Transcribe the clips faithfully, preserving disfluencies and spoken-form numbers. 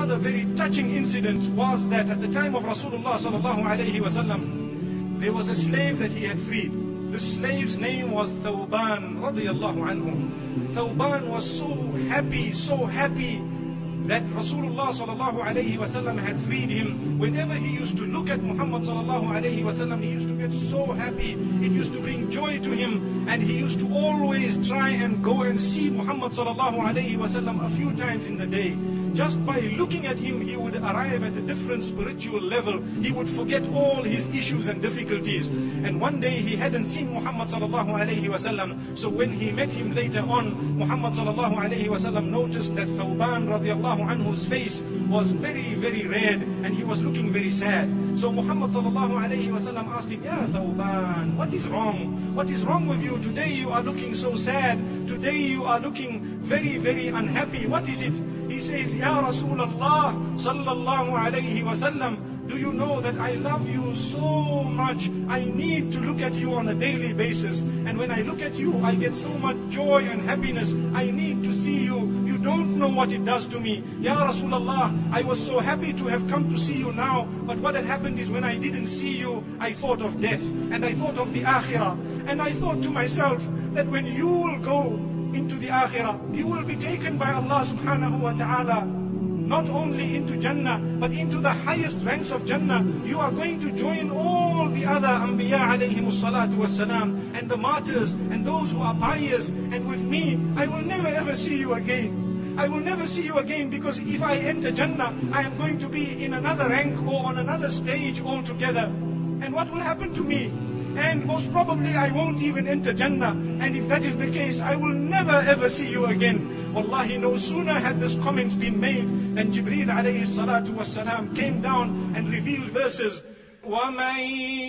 another very touching incident was that at the time of Rasulullah sallallahu alayhi wa sallam, there was a slave that he had freed. The slave's name was Thawban radiyallahu anhu. Thawban was so happy, so happy that Rasulullah sallallahu alayhi wa sallam had freed him. Whenever he used to look at Muhammad sallallahu alayhi wa sallam, he used to get so happy. It used to bring joy to him, and he used to always try and go and see Muhammad sallallahu alayhi wa sallam a few times in the day. Just by looking at him, he would arrive at a different spiritual level. He would forget all his issues and difficulties. And one day he hadn't seen Muhammad sallallahu alayhi wa sallam. So when he met him later on, Muhammad sallallahu alayhi wa sallam noticed that Thawban radiallahu anhu's face was very, very red, and he was looking very sad. So Muhammad sallallahu alayhi wa sallam asked him, Ya Thawban, what is wrong? What is wrong with you? Today you are looking so sad. Today you are looking very, very unhappy. What is it? He says, Ya Rasulullah sallallahu alayhi wa sallam, do you know that I love you so much? I need to look at you on a daily basis. And when I look at you, I get so much joy and happiness. I need to see you. You don't know what it does to me. Ya Rasulullah, I was so happy to have come to see you now. But what had happened is when I didn't see you, I thought of death. And I thought of the akhirah. And I thought to myself that when you will go into the akhirah, you will be taken by Allah subhanahu wa ta'ala, not only into Jannah, but into the highest ranks of Jannah. You are going to join all the other Anbiya alayhimus salatu wassalam, and the martyrs, and those who are pious. And with me, I will never ever see you again. I will never see you again, because if I enter Jannah, I am going to be in another rank or on another stage altogether. And what will happen to me? And most probably I won't even enter Jannah. And if that is the case, I will never ever see you again. Wallahi, no sooner had this comment been made than Jibreel alayhi salatu wassalam came down and revealed verses. وَمَن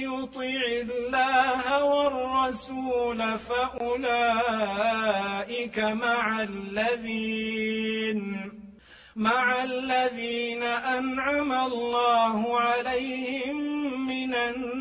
يُطِعِ اللَّهَ وَالرَّسُولَ فَأُولَئِكَ مَعَ الَّذِينَ مع الذين أنعم الله عليهم من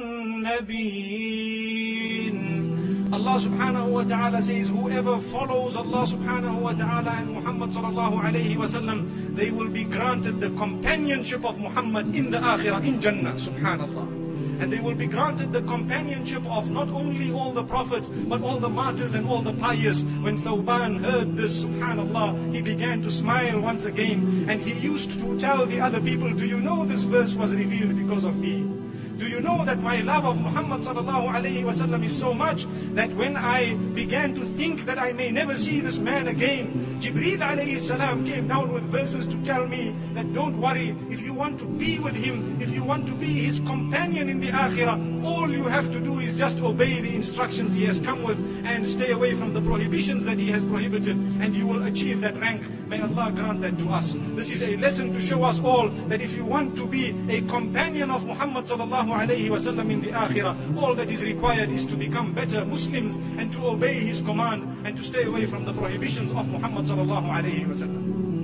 النبيين. Allah subhanahu wa ta'ala says, whoever follows Allah subhanahu wa ta'ala and Muhammad sallallahu alayhi wa sallam, they will be granted the companionship of Muhammad in the akhirah, in Jannah, subhanallah. And they will be granted the companionship of not only all the prophets, but all the martyrs and all the pious. When Thawban heard this, subhanallah, he began to smile once again. And he used to tell the other people, do you know this verse was revealed because of me? Do you know that my love of Muhammad sallallahu alayhi wa sallam is so much that when I began to think that I may never see this man again, Jibreel alayhi salam came down with verses to tell me that don't worry, if you want to be with him, if you want to be his companion in the akhirah, all you have to do is just obey the instructions he has come with and stay away from the prohibitions that he has prohibited, and you will achieve that rank. May Allah grant that to us. This is a lesson to show us all that if you want to be a companion of Muhammad sallallahu alayhi wa sallam in the akhirah, all that is required is to become better Muslims and to obey his command and to stay away from the prohibitions of Muhammad sallallahu alayhi wa sallam.